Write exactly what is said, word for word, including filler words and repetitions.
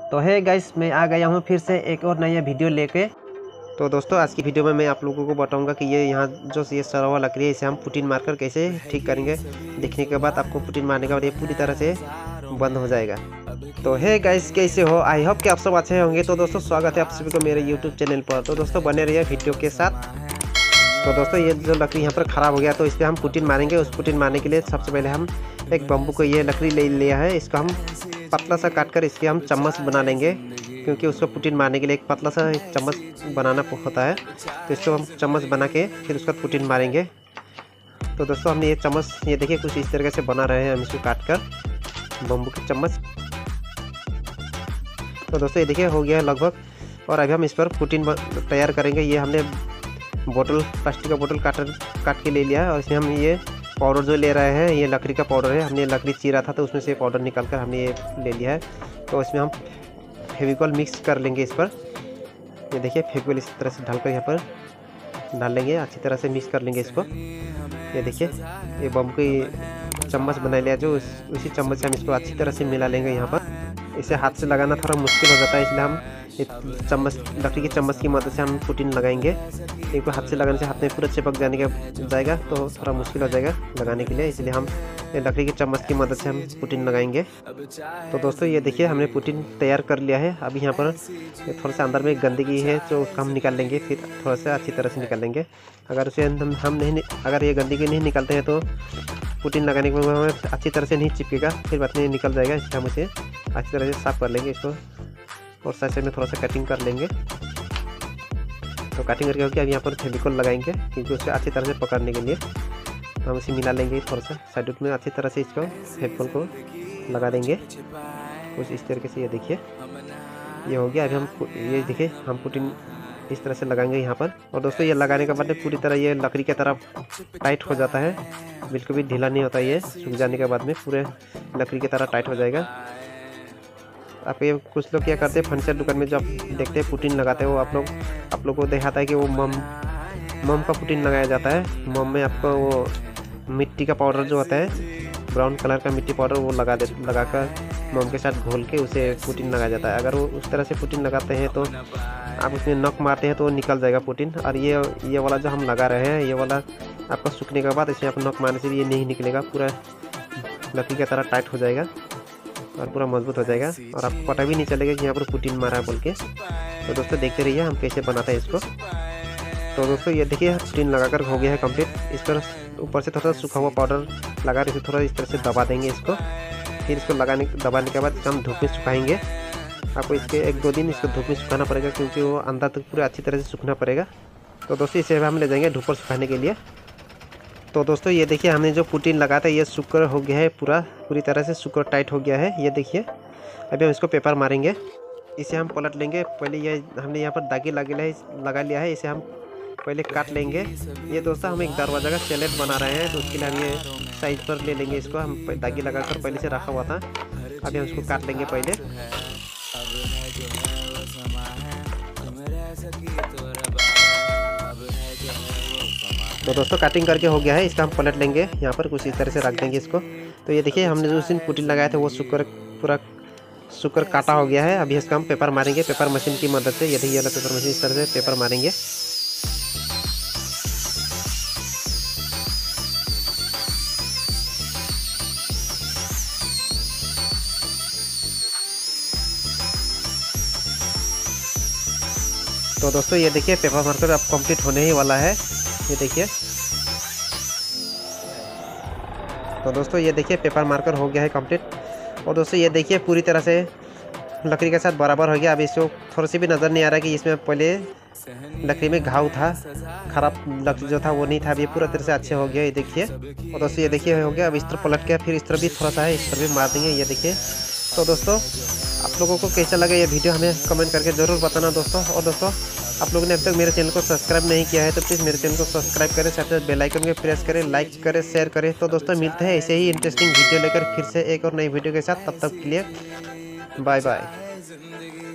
तो है गाइस, मैं आ गया हूँ फिर से एक और नया वीडियो लेके। तो दोस्तों, आज की वीडियो में मैं आप लोगों को बताऊंगा कि ये यहाँ जो ये सड़ा हुआ लकड़ी है इसे हम पुटीन मारकर कैसे ठीक करेंगे। देखने के बाद आपको पुटीन मारने के बाद ये पूरी तरह से बंद हो जाएगा। तो है गाइस, कैसे हो? आई होप कि आप सब अच्छे होंगे। तो दोस्तों, स्वागत है आप सभी को मेरे यूट्यूब चैनल पर। तो दोस्तों, बने रहिए वीडियो के साथ। तो दोस्तों, ये जो लकड़ी यहाँ पर ख़राब हो गया तो इस पर हम पुटीन मारेंगे। उस पुटीन मारने के लिए सबसे पहले हम एक बम्बू को ये लकड़ी ले लिया है, इसको हम पतला सा काट कर इसके हम चम्मच बना लेंगे, क्योंकि उसको पुटीन मारने के लिए एक पतला सा चम्मच बनाना होता है। तो इसको हम चम्मच बना के फिर उसका पुटीन मारेंगे। तो दोस्तों, हमने ये चम्मच ये देखिए कुछ इस तरीके से बना रहे हैं हम इसको काट कर बम्बू की चम्मच। तो दोस्तों, ये देखिए हो गया है लगभग। और अभी हम इस पर पुटीन तैयार करेंगे। ये हमने बोतल प्लास्टिक का बोतल काट काट के ले लिया है और इसमें हम ये पाउडर जो ले रहे हैं ये लकड़ी का पाउडर है। हमने लकड़ी चीरा था तो उसमें से पाउडर निकाल कर हमने ये ले लिया है। तो इसमें हम फेविकॉल मिक्स कर लेंगे इस पर। ये देखिए फेविकॉल इस तरह से डालकर यहाँ पर डाल लेंगे, अच्छी तरह से मिक्स कर लेंगे इसको। ये देखिए ये बम की चम्मच बना लिया, जो उस, उसी चम्मच से हम इसको अच्छी तरह से मिला लेंगे यहाँ पर। इसे हाथ से लगाना थोड़ा मुश्किल हो जाता है, इसलिए हम चम्मच लकड़ी की चम्मच की मदद से हम पुटीन लगाएंगे। क्योंकि हाथ से लगाने से हाथ में पूरा चिपक जाने का जाएगा तो थोड़ा मुश्किल हो जाएगा लगाने के लिए, इसलिए हम लकड़ी की चम्मच की मदद से हम पुटीन लगाएंगे। तो दोस्तों, ये देखिए हमने पुटीन तैयार कर लिया है। अभी यहाँ पर थोड़ा सा अंदर में गंदगी है जो उसको हम निकाल लेंगे, फिर थोड़ा सा अच्छी तरह से निकाल लेंगे। अगर उसे हम हम नहीं अगर ये गंदगी नहीं निकालते हैं तो पुटीन लगाने के बाद अच्छी तरह से नहीं चिपकेगा, फिर बाद में निकल जाएगा। इसलिए हम उसे अच्छी तरह से साफ कर लेंगे इसको और साइड साइड में थोड़ा सा कटिंग कर लेंगे। तो कटिंग करके होगी अब यहाँ पर फेविकॉल लगाएंगे, क्योंकि उसे अच्छी तरह से पकड़ने के लिए। तो हम इसे मिला लेंगे थोड़ा सा साइड में, अच्छी तरह से इसको फेविकॉल को लगा देंगे कुछ इस तरीके से। ये देखिए ये हो गया। अभी हम ये देखिए हम पुटीन इस तरह से लगाएंगे यहाँ पर। और दोस्तों, ये लगाने के बाद पूरी तरह ये लकड़ी की तरह टाइट हो जाता है, बिल्कुल भी ढीला नहीं होता। ये सूख जाने के बाद में पूरे लकड़ी की तरह टाइट हो जाएगा। आप ये कुछ लोग क्या करते हैं, फर्नीचर दुकान में जो आप देखते हैं पुटीन लगाते हैं, वो आप लोग आप लोग को दिखाता है कि वो मम मम का पुटीन लगाया जाता है। मम में आपको वो मिट्टी का पाउडर जो होता है, ब्राउन कलर का मिट्टी पाउडर, वो लगा दे लगाकर मम के साथ घोल के उसे पुटीन लगाया जाता है। अगर वो उस तरह से पुटीन लगाते हैं तो आप उसमें नक मारते हैं तो निकल जाएगा पुटीन। और ये ये वाला जो हम लगा रहे हैं, ये वाला आपका सूखने के बाद इसमें आप नक मारने से भी ये नहीं निकलेगा, पूरा लकड़ी की तरह टाइट हो जाएगा और पूरा मजबूत हो जाएगा और आपको पता भी नहीं चलेगा कि यहाँ पर पुटीन मारा है बोल के। तो दोस्तों, देखते रहिए हम कैसे बनाते हैं इसको। तो दोस्तों, ये देखिए पुटीन लगाकर हो गया है कंप्लीट। इस पर ऊपर से थोड़ा सा सूखा हुआ पाउडर लगा इसे थोड़ा इस तरह से दबा देंगे इसको। फिर इसको लगाने दबाने के बाद हम धूप में सुखाएंगे। आपको इसके एक दो दिन इसको धूप में सुखाना पड़ेगा, क्योंकि वो अंदर तक पूरा अच्छी तरह से सूखना पड़ेगा। तो दोस्तों, इसे हम ले जाएंगे धूप पर सुखाने के लिए। तो दोस्तों, ये देखिए हमने जो पुटीन लगाया था ये सूखकर हो गया है, पूरा पूरी तरह से सूखकर टाइट हो गया है। ये देखिए अभी हम इसको पेपर मारेंगे। इसे हम पलट लेंगे। पहले ये हमने यहाँ पर दागी लगा लगा लिया है, इसे हम पहले काट लेंगे। ये दोस्तों, हम एक दरवाजा का स्लेट बना रहे हैं, तो उसके लिए हम ये साइज पर ले लेंगे इसको। हम दागी लगाकर पहले से रखा हुआ था, अभी हम इसको काट लेंगे पहले। तो दोस्तों, कटिंग करके हो गया है, इसका हम पलट लेंगे यहाँ पर कुछ इस तरह से रख देंगे इसको। तो ये देखिए हमने जो उस दिन पुटीन लगाया था वो सूखकर पूरा सूखकर काटा हो गया है। अभी इसका हम पेपर मारेंगे पेपर मशीन की मदद से। ये देखिए ये पेपर मशीन इस तरह से पेपर मारेंगे। तो दोस्तों, ये देखिए पेपर मार्कर अब कंप्लीट होने ही वाला है। ये देखिए तो दोस्तों, ये देखिए पेपर मार्कर हो गया है कंप्लीट। और दोस्तों, ये देखिए पूरी तरह से लकड़ी के साथ बराबर हो गया। अब इसको थोड़ा सी भी नज़र नहीं आ रहा कि इसमें पहले लकड़ी में घाव था, खराब लकड़ी जो था वो नहीं था। अब ये पूरा तरह से अच्छे हो गया। ये देखिए। और दोस्तों, ये देखिए हो गया। अब इस तरफ पलट के फिर इस तरफ भी थोड़ा सा है, इस तरफ भी मार देंगे। ये देखिए। तो दोस्तों, आप लोगों को कैसा लगा ये वीडियो हमें कमेंट करके ज़रूर बताना दोस्तों। और दोस्तों, आप लोगों ने अब तक मेरे चैनल को सब्सक्राइब नहीं किया है तो प्लीज़ मेरे चैनल को सब्सक्राइब करें, साथ साथ बेल आइकन को प्रेस करें, लाइक करें, शेयर करें। तो दोस्तों, मिलते हैं ऐसे ही इंटरेस्टिंग वीडियो लेकर फिर से एक और नई वीडियो के साथ। तब तक के लिए बाय बाय।